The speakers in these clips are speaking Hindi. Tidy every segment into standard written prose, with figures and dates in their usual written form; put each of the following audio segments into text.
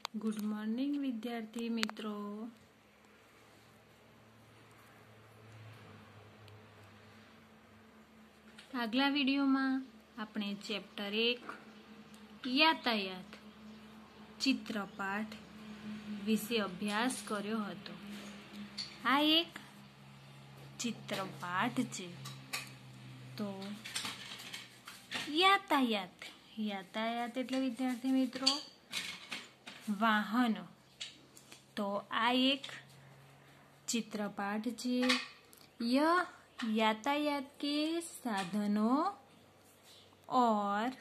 गुड मॉर्निंग विद्यार्थी मित्रों। આગલા વિડીયોમાં આપણે ચેપ્ટર 1 યાતાયાત ચિત્રપાઠ વિશે અભ્યાસ કર્યો હતો। આ એક ચિત્રપાઠ છે। તો યાતાયાત એટલે વિદ્યાર્થી મિત્રો वाहनों। तो आ एक चित्रपाठ है। यह यातायात के साधनों और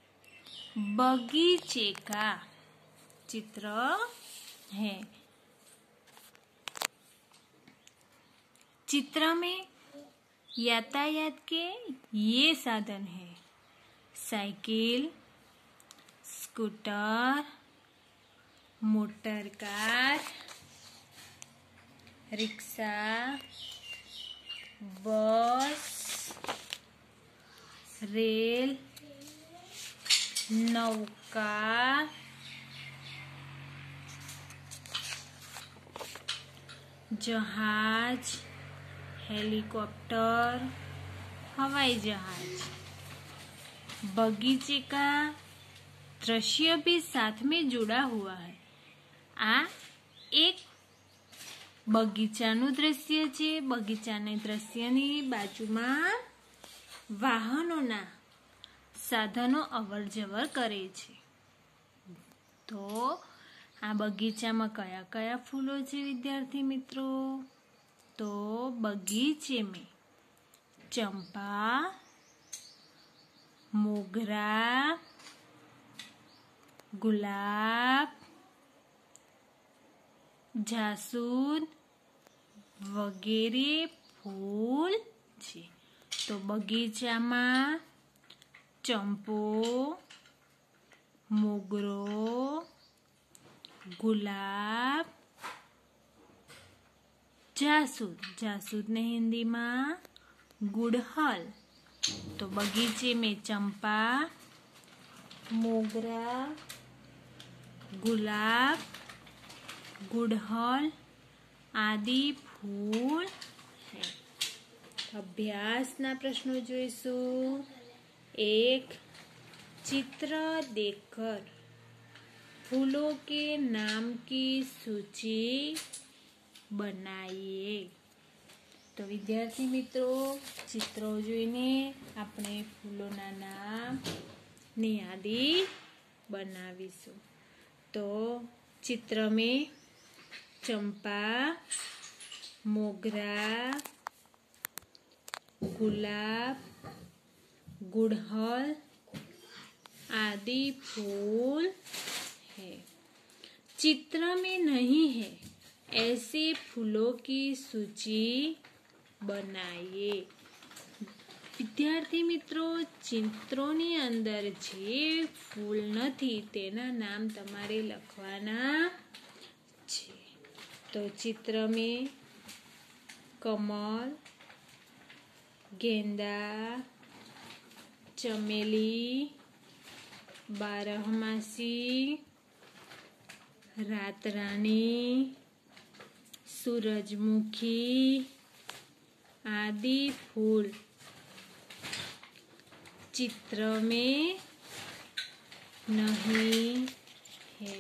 बगीचे का चित्र है। चित्र में यातायात के ये साधन है: cycle, scooter, motor car, rickshaw, bus, rail, नौका, जहाज, हेलीकॉप्टर, हवाई जहाज। बगीचे का दृश्य भी साथ में जुड़ा हुआ है। आ एक बगीचाનું દ્રશ્ય છે। બગીચાના દ્રશ્યની બાજુમાં વાહનોના સાધનો અવરજવર કરે છે। તો આ બગીચામાં કયા કયા ફૂલો છે વિદ્યાર્થી મિત્રો? તો બગીચે में चंपा, मोगरा, गुलाब, जासूद वगैरे फूल छे। तो बगीचा में चंपो, मोगरो, गुलाब, जासूद ने हिंदी में गुड़हल। तो बगीचे में चंपा, मोगरा, गुलाब, गुड़हल आदि फूल है। अभ्यास ना प्रश्नों जोईशु। 1. चित्र देखकर फूलों के नाम की सूची बनाइए। तो विद्यार्थी मित्रों चित्रों जोईने आपणे फूलोना नाम नी यादी बनावीशुं। तो चित्र में चंपा, मोगरा, गुलाब, गुड़हल आदि फूल है। चित्र में नहीं है ऐसे फूलों की सूची बनाइए। विद्यार्थी मित्रों चित्रोनी अंदर जे फूल नहीं तेना नाम तमारे लखवाना छे। तो चित्र में कमल, गेंदा, चमेली, बारहमासी, रातरानी, सूरजमुखी आदि फूल चित्र में नहीं है।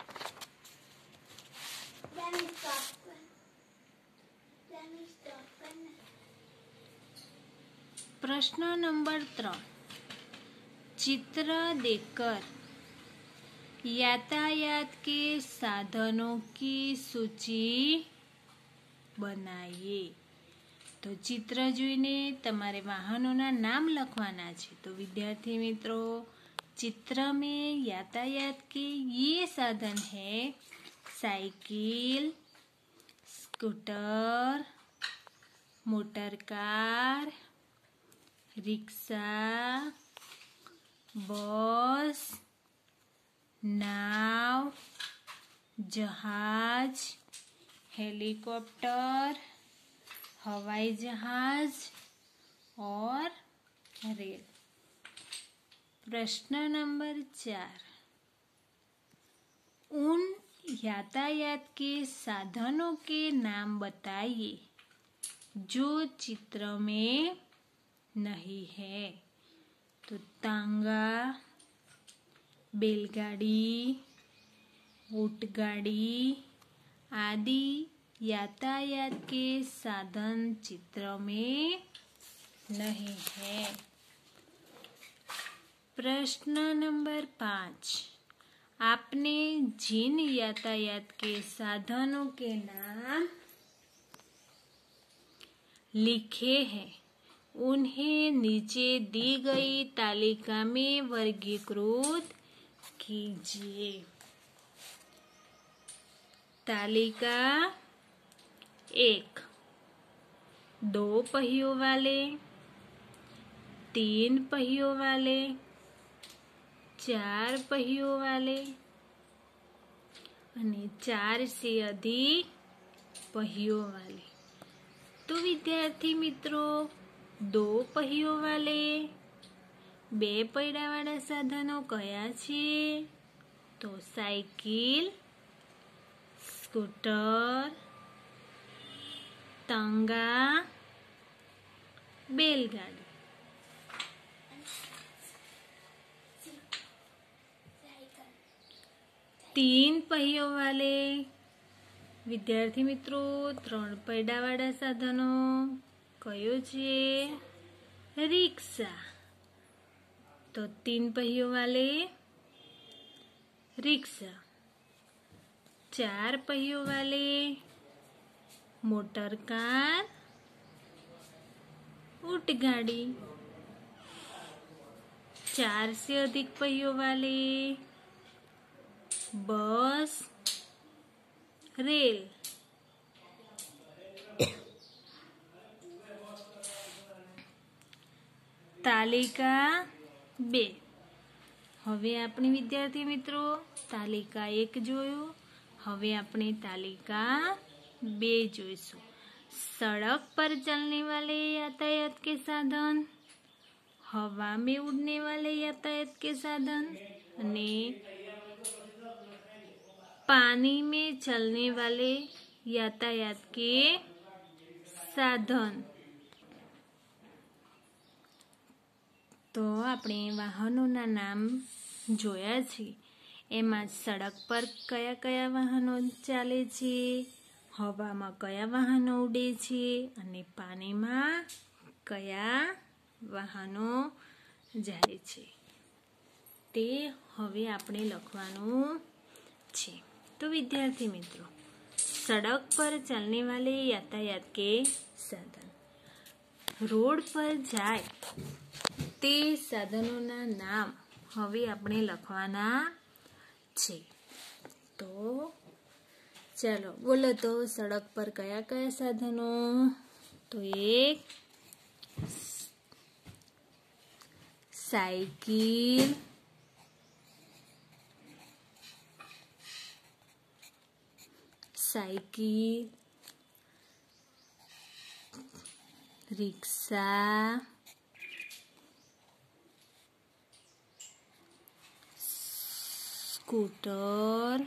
प्रश्न नंबर 3। चित्र देखकर यातायात के साधनों की सूची बनाइए। तो चित्र जोईने तमारे वाहनोना नाम लखवाना छे। तो विद्यार्थी मित्रों चित्र में यातायात के ये साधन है: cycle, scooter, motor car, rickshaw, bus, नाव, जहाज, हेलीकॉप्टर, हवाई जहाज और रेल। प्रश्न नंबर 4। उन यातायात के साधनों के नाम बताइए जो चित्र में नहीं है। तो तांगा, बैलगाड़ी, ऊंटगाड़ी आदि यातायात के साधन चित्र में नहीं है। प्रश्न नंबर 5, आपने जिन यातायात के साधनों के नाम लिखे हैं उन्हें नीचे दी गई तालिका में वर्गीकृत कीजिए। तालिका 1, 2 पहियों वाले, 3 पहियों वाले, 4 पहियों वाले અને 4 से अधिक पहियों वाले। तो विद्यार्थी मित्रों 2 पहियों वाले 2 પૈડાવાળા સાધનો કયા છે? તો સાયકલ, સ્કૂટર, તાંગા, बैलगाड़ी। 3 पहियों वाले विद्यार्थी मित्रों 3 પૈડાવાળા સાધનો કયો છે? रिक्शा। तो 3 पहियों वाले रिक्शा। 4 पहियों वाले मोटर कार, ऊंटगाड़ी। 4 से अधिक पहियों वाले बस, रेल। तालिका 2। હવે આપણે વિદ્યાર્થી મિત્રો તાલિકા 1 જોયું, હવે આપણે તાલિકા 2 જોઈશું। सड़क पर चलने वाले यातायात के साधन, हवा में उड़ने वाले यातायात के साधन અને पानी में चलने वाले यातायात के साधन। तो આપણે વાહનોના નામ જોયા છે। એમાં સડક પર કયા કયા વાહનો ચાલે છે, હવામાં કયા વાહનો ઉડે છે અને પાણીમાં કયા વાહનો જાય છે તે હવે આપણે લખવાનું છે। तो विद्यार्थी मित्रों सड़क पर चलने वाले यातायात के साधन, रोड पर जाए ते साधनों नाम हवे आपणे लखवाना छे। तो चलो बोलो तो सड़क पर कया कया साधनों? तो 1 साइकिल, रिक्शा, स्कूटर,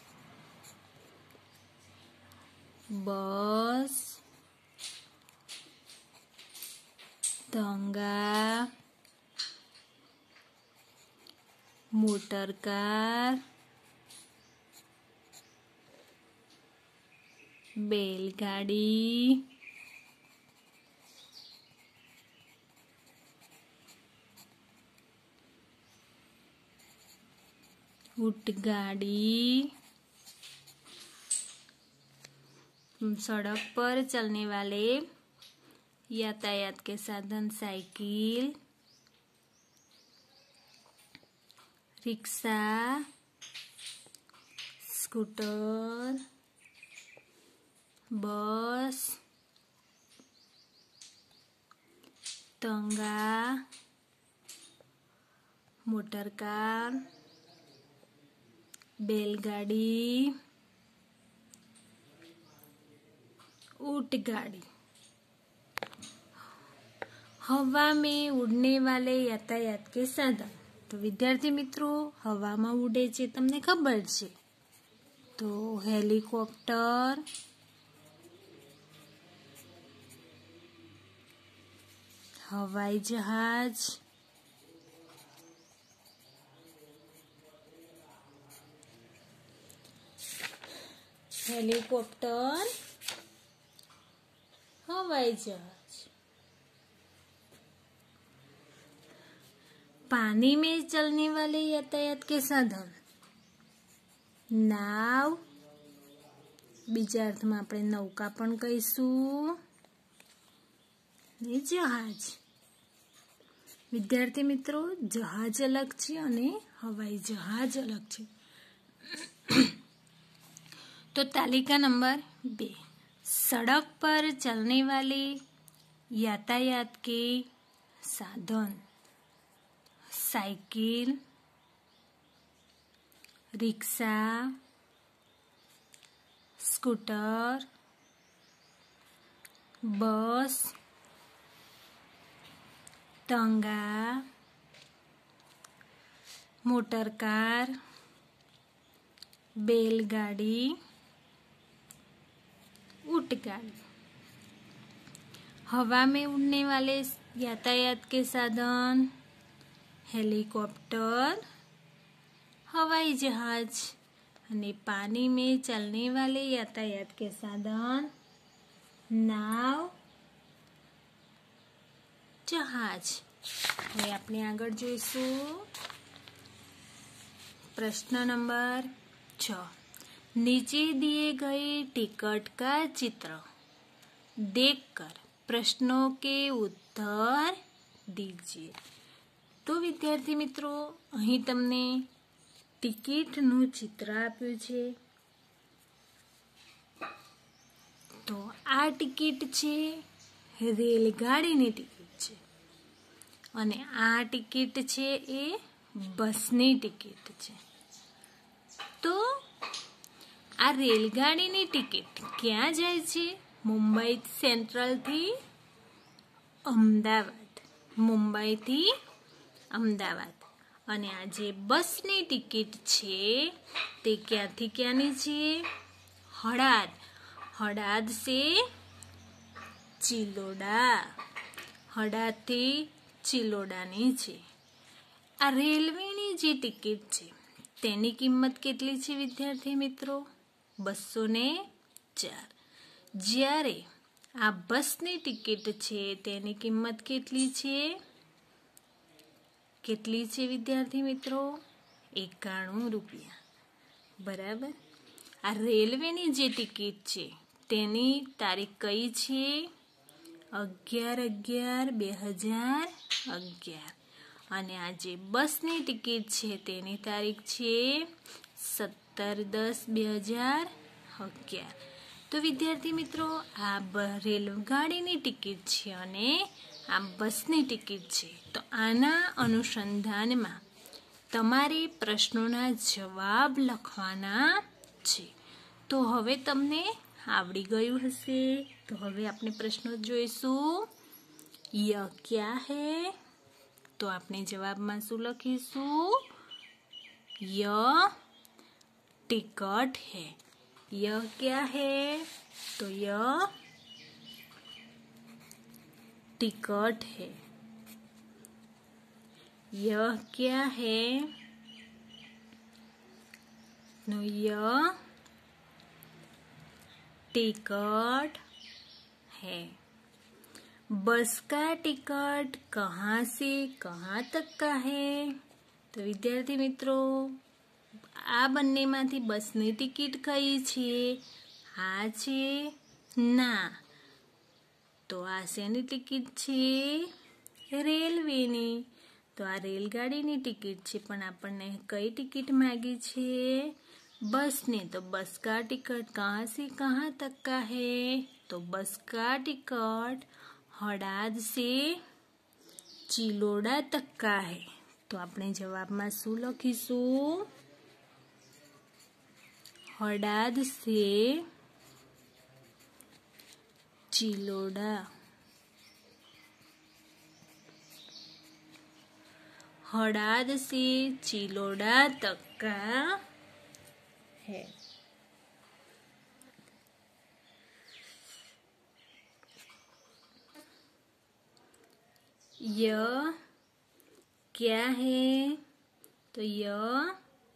बस, तांगा, मोटर कार, बैलगाड़ी, ऊंटगाड़ी। सड़क पर चलने वाले यातायात के साधन साइकिल, रिक्शा, स्कूटर, बस, तांगा, मोटर कार, बैलगाड़ी, ऊंटगाड़ी। हवा में उड़ने वाले यातायात के साधन। तो विद्यार्थी मित्रों हवा में उड़े छे तमने खबर छे। तो तो हेलीकॉप्टर, हवाई जहाज, हेलीकॉप्टर, हवाई जहाज। पानी में चलने वाले यातायात के साधन, नाव, बीजा अर्थमां आपणे नौका पण कहीशुं, ने जहाज। विद्यार्थी मित्रों, जहाज अलग छे अने हवाई जहाज अलग छे। तो तालिका नंबर 2, सड़क पर चलने वाले यातायात के साधन, साइकिल, रिक्शा, स्कूटर, बस, टंगा, मोटर कार, बैलगाड़ी, ऊंटगाड़ी। हवा में उड़ने वाले यातायात के साधन, हेलीकॉप्टर, हवाई जहाज। अने पानी में चलने वाले यातायात के साधन, नाव, जहाज। હવે આપણે આગળ જોઈશું प्रश्न नंबर 6। नीचे दिए गए टिकट का चित्र देखकर प्रश्नों के उत्तर दीजिए। तो विद्यार्थी मित्रों, અહીં તમને ટિકિટનું ચિત્ર આપ્યું છે। તો આ ટિકિટ છે રેલગાડીની ટિકિટ છે અને આ ટિકિટ છે એ બસની ટિકિટ છે। તો આ રેલગાડીની ટિકિટ ક્યાં જાય છે? મુંબઈ સેન્ટ્રલથી અમદાવાદ, મુંબઈથી અમદાવાદ। અને આ જે બસની ટિકિટ છે તે ક્યાંથી ક્યાંની છે? હળાદ, હળાદ से ચિલોડા, હળાદથી ચિલોડાની છે। આ રેલવેની જે ટિકિટ છે તેની કિંમત કેટલી છે વિદ્યાર્થી મિત્રો? 204। જ્યારે આ બસની ટિકિટ છે તેની કિંમત કેટલી છે? કેટલી છે વિદ્યાર્થી મિત્રો? 91 રૂપિયા। બરાબર। આ રેલવેની જે ટિકિટ છે તેની તારીખ કઈ છે? 11/11/2011। અને આ જે બસની ટિકિટ છે તેની તારીખ છે 17/10/2011। તો વિદ્યાર્થી મિત્રો, આ રેલગાડીની ટિકિટ છે અને આ બસની ટિકિટ છે। તો આના અનુસંધાનમાં તમારે પ્રશ્નોના જવાબ લખવાના છે। તો હવે તમને આવડી ગયું હશે। તો હવે આપણે પ્રશ્નો જોઈશું। ય क्या है? તો આપણે જવાબમાં શું લખીશું? ય टिकट है। य क्या है? तो य टिकट है। यह क्या है? तो यह टिकट है। बस का टिकट कहाँ से कहाँ तक का है? तो विद्यार्थी मित्रों, आ બંનેમાંથી બસની ટિકિટ કઈ છે? આ છે ના। તો આ શેની ટિકિટ છે? રેલવેની। તો આ રેલગાડીની ટિકિટ છે, પણ આપણને કઈ ટિકિટ માગી છે? બસની। तो बस का टिकट कहाँ से कहाँ तक का है? तो बस का टिकट हड़ाद से चिलोड़ा तक का है। तो આપણે જવાબમાં શું લખીશું? हड़ाद से चिलोड़ा। हड़ाद से चिलोड़ा तक का है। यह क्या है? तो यह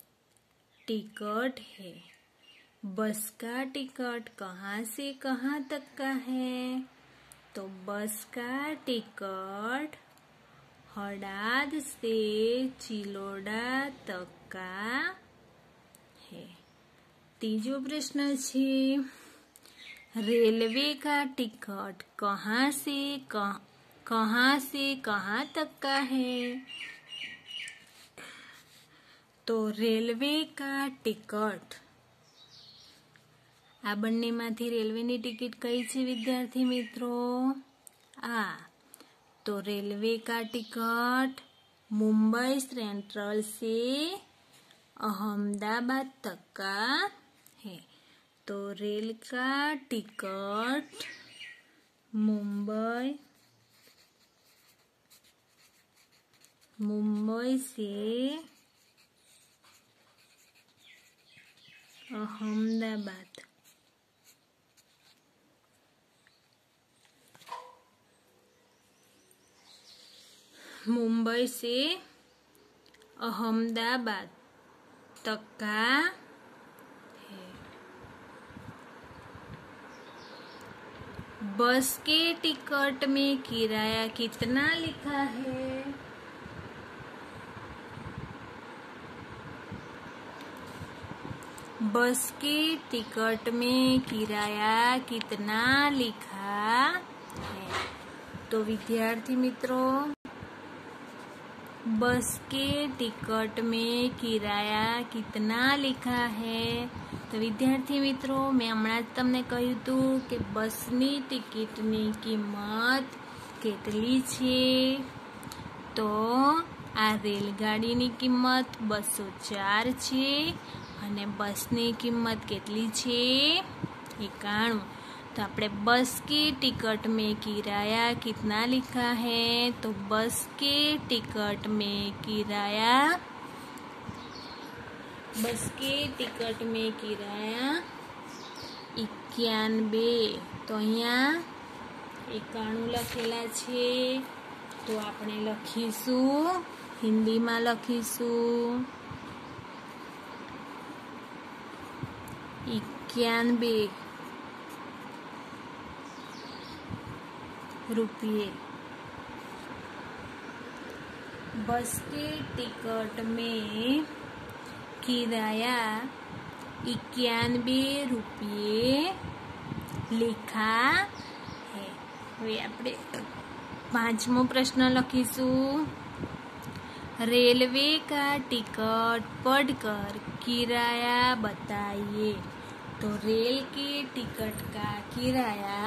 टिकट है। बस का टिकट कहाँ से कहाँ तक का है? तो बस का टिकट हड़ाद से चिलोड़ा तक का है। तीजो प्रश्न छे, रेलवे का टिकट कहाँ से कहाँ तक का है? तो रेलवे का टिकट आ बन्ने मांथी रेलवेनी टिकिट कई छे विद्यार्थी मित्रों? तो रेलवे का टिकट मुंबई सेंट्रल से अहमदाबाद तक का है। तो रेल का टिकट मुंबई से अहमदाबाद, मुंबई से अहमदाबाद तक का है। बस के टिकट में किराया कितना लिखा है? बस के टिकट में किराया कितना लिखा है? तो विद्यार्थी मित्रों, बस के टिकट में किराया कितना लिखा है? तो विद्यार्थी मित्रों, मैं हमણાં જ તમને કહ્યું હતું કે બસની ટિકિટની કિંમત કેટલી છે? તો આ રેલગાડીની કિંમત 204 છે અને બસની કિંમત કેટલી છે? 91। तो આપણે बस के टिकट में किराया कितना लिखा है? तो बस के टिकट में किराया 91। तो અહીંયા 91 લખેલા છે। તો આપણે લખીશું, હિન્દીમાં લખીશું 91 रुपये। बस के टिकट में किराया 91 रुपये लिखा है। હવે આપણે 5मो प्रश्न लखीशू, रेलवे का टिकट पढ़कर किराया बताइए। तो रेल के टिकट का किराया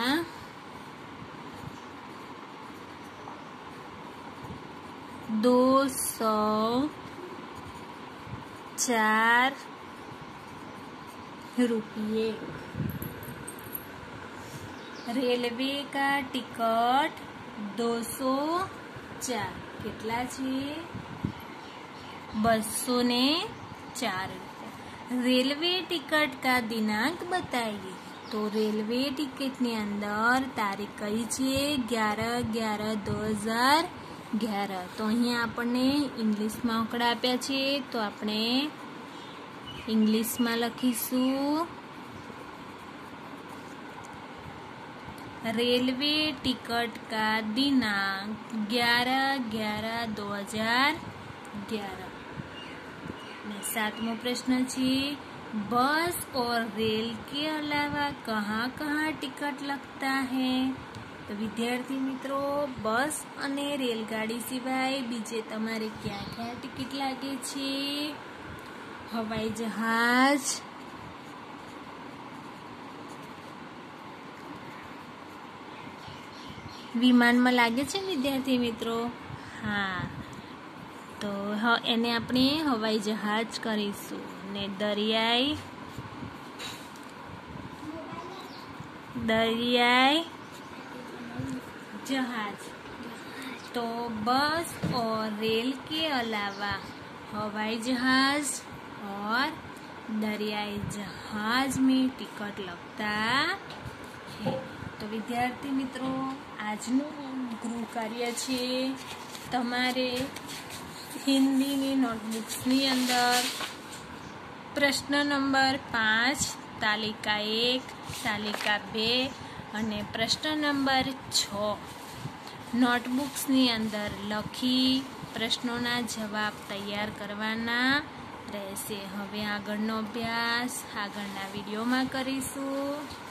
204 रुपये। रेलवे का टिकट 204 કેટલા છે? 204 रुपया। रेलवे टिकट का दिनांक बताइए। तो रेलवे टिकट ने अंदर तारीख कई छे? 11/11/2011। तो अहीं आपने इंग्लिश में आंकड़ा आप्या छे, तो आपणे इंग्लिश में लखीशू रेलवे टिकट का दिनांक 11/11/2011। 7मो प्रश्न छे, बस और रेल के अलावा कहाँ कहाँ टिकट लगता है? तो विद्यार्थी मित्रों, बस अने रेलगाड़ी सिवाय बीजे तमारे क्या क्या टिकट लागे छे? हवाई जहाज, विमान में लागे छे विद्यार्थी मित्रों? हाँ, तो एने आपणे हवाई जहाज करीशुं ने दरियाई जहाज। तो बस और रेल के अलावा हवाई जहाज और दरियाई जहाज में टिकट लगता है। तो विद्यार्थी मित्रों, આજનું ગૃહ કાર્ય છે તમારે હિન્દીની નોટબુક્સની અંદર પ્રશ્ન નંબર 5, તાલિકા 1, તાલિકા 2 અને પ્રશ્ન નંબર 6 નોટબુક્સની અંદર લખી પ્રશ્નોના જવાબ તૈયાર કરવાના રહેશે. હવે આગળનો અભ્યાસ આગળના વિડીયોમાં કરીશું.